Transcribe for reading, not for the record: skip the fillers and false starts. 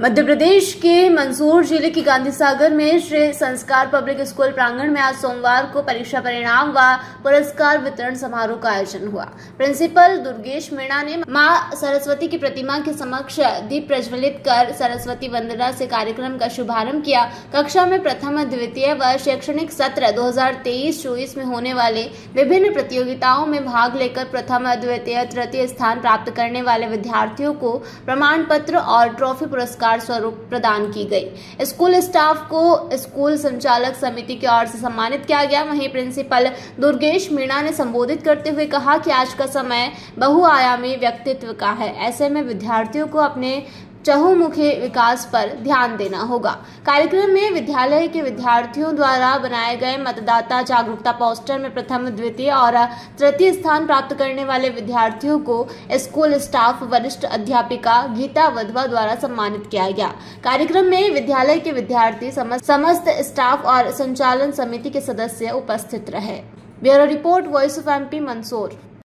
मध्य प्रदेश के मंदसौर जिले के गांधी सागर में श्री संस्कार पब्लिक स्कूल प्रांगण में आज सोमवार को परीक्षा परिणाम व पुरस्कार वितरण समारोह का आयोजन हुआ। प्रिंसिपल दुर्गेश मीणा ने मां सरस्वती की प्रतिमा के समक्ष दीप प्रज्वलित कर सरस्वती वंदना से कार्यक्रम का शुभारंभ किया। कक्षा में प्रथम द्वितीय व शैक्षणिक सत्र 2023-24 में होने वाले विभिन्न प्रतियोगिताओं में भाग लेकर प्रथम द्वितीय तृतीय स्थान प्राप्त करने वाले विद्यार्थियों को प्रमाण पत्र और ट्रॉफी पुरस्कार स्वरूप प्रदान की गई। स्कूल स्टाफ को स्कूल संचालक समिति की ओर से सम्मानित किया गया। वहीं प्रिंसिपल दुर्गेश मीणा ने संबोधित करते हुए कहा कि आज का समय बहुआयामी व्यक्तित्व का है। ऐसे में विद्यार्थियों को अपने चहुमुखी विकास पर ध्यान देना होगा। कार्यक्रम में विद्यालय के विद्यार्थियों द्वारा बनाए गए मतदाता जागरूकता पोस्टर में प्रथम द्वितीय और तृतीय स्थान प्राप्त करने वाले विद्यार्थियों को स्कूल स्टाफ वरिष्ठ अध्यापिका गीता वधवा द्वारा सम्मानित किया गया। कार्यक्रम में विद्यालय के विद्यार्थी समस्त स्टाफ और संचालन समिति के सदस्य उपस्थित रहे। Bureau report, voice of MP, Mandsaur.